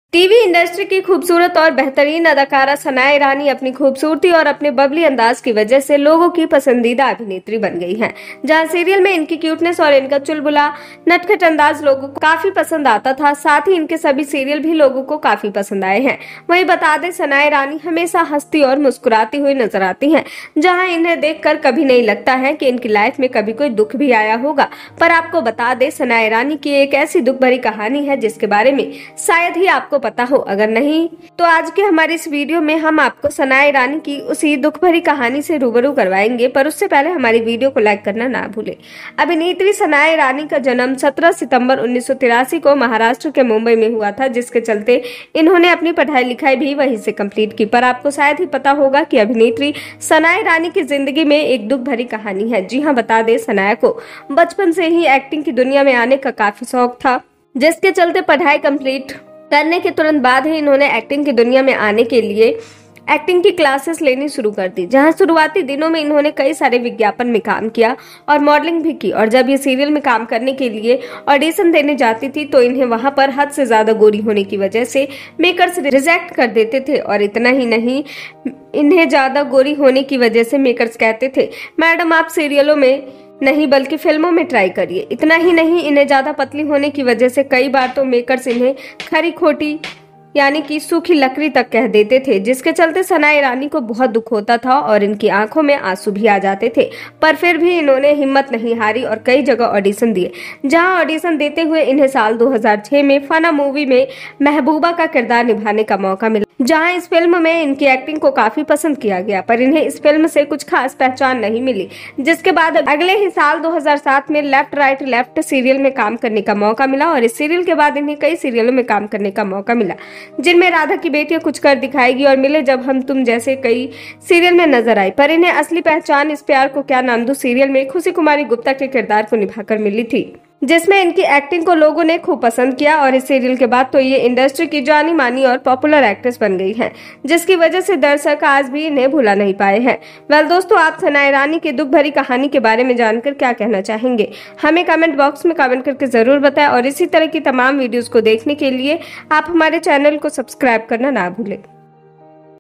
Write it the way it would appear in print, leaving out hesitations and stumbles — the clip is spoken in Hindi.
टीवी इंडस्ट्री की खूबसूरत और बेहतरीन अदाकारा सनाया ईरानी अपनी खूबसूरती और अपने बबली अंदाज की वजह से लोगों की पसंदीदा अभिनेत्री बन गई हैं। जहां सीरियल में इनकी क्यूटनेस और इनका चुलबुला नटखट अंदाज लोगों को काफी पसंद आता था, साथ ही इनके सभी सीरियल भी लोगों को काफी पसंद आए हैं। वहीं बता दें, सनाया ईरानी हमेशा हंसती और मुस्कुराती हुई नजर आती है, जहाँ इन्हें देखकर कभी नहीं लगता है कि इनकी लाइफ में कभी कोई दुख भी आया होगा। पर आपको बता दें, सनाया ईरानी की एक ऐसी दुख भरी कहानी है जिसके बारे में शायद ही आपको पता हो, अगर नहीं तो आज के हमारी इस वीडियो में हम आपको सनाया ईरानी की उसी दुख भरी कहानी से रूबरू करवाएंगे। पर उससे पहले हमारी वीडियो को लाइक करना ना भूलें। अभिनेत्री सनाया ईरानी का जन्म 17 सितंबर 1983 को महाराष्ट्र के मुंबई में हुआ था, जिसके चलते इन्होंने अपनी पढ़ाई लिखाई भी वहीं से कंप्लीट की। पर आपको शायद ही पता होगा कि अभिनेत्री सनाया ईरानी की जिंदगी में एक दुख भरी कहानी है। जी हाँ, बता दें, सनाया को बचपन से ही एक्टिंग की दुनिया में आने का काफी शौक था, जिसके चलते पढ़ाई कंप्लीट करने के तुरंत बाद ही इन्होंने एक्टिंग की दुनिया में आने के लिए एक्टिंग की क्लासेस लेनी शुरू कर दी। जहां शुरुआती दिनों में इन्होंने कई सारे विज्ञापन में काम किया और मॉडलिंग भी की। और जब ये सीरियल में काम करने के लिए ऑडिशन देने जाती थी तो इन्हें वहां पर हद से ज्यादा गोरी होने की वजह से मेकर्स रिजेक्ट कर देते थे। और इतना ही नहीं, इन्हें ज्यादा गोरी होने की वजह से मेकर्स कहते थे, मैडम आप सीरियलों में नहीं बल्कि फिल्मों में ट्राई करिए। इतना ही नहीं, इन्हें ज्यादा पतली होने की वजह से कई बार तो मेकर्स इन्हें खरी खोटी यानी कि सूखी लकड़ी तक कह देते थे, जिसके चलते सनाया ईरानी को बहुत दुख होता था और इनकी आंखों में आंसू भी आ जाते थे। पर फिर भी इन्होंने हिम्मत नहीं हारी और कई जगह ऑडिशन दिए। जहां ऑडिशन देते हुए इन्हें साल 2006 में फना मूवी में महबूबा का किरदार निभाने का मौका मिला, जहां इस फिल्म में इनकी एक्टिंग को काफी पसंद किया गया। पर इन्हें इस फिल्म से कुछ खास पहचान नहीं मिली, जिसके बाद अगले ही साल 2007 में लेफ्ट राइट लेफ्ट सीरियल में काम करने का मौका मिला। और इस सीरियल के बाद इन्हें कई सीरियलों में काम करने का मौका मिला, जिनमें राधा की बेटियां कुछ कर दिखाएगी और मिले जब हम तुम जैसे कई सीरियल में नजर आई। पर इन्हें असली पहचान इस प्यार को क्या नाम दूं सीरियल में खुशी कुमारी गुप्ता के किरदार को निभाकर मिली थी, जिसमें इनकी एक्टिंग को लोगों ने खूब पसंद किया। और इस सीरियल के बाद तो ये इंडस्ट्री की जानी मानी और पॉपुलर एक्ट्रेस बन गई हैं, जिसकी वजह से दर्शक आज भी इन्हें भुला नहीं पाए हैं। वेल दोस्तों, आप सनाया ईरानी की दुख भरी कहानी के बारे में जानकर क्या कहना चाहेंगे, हमें कमेंट बॉक्स में कमेंट करके जरूर बताएं। और इसी तरह की तमाम वीडियोस को देखने के लिए आप हमारे चैनल को सब्सक्राइब करना ना भूलें।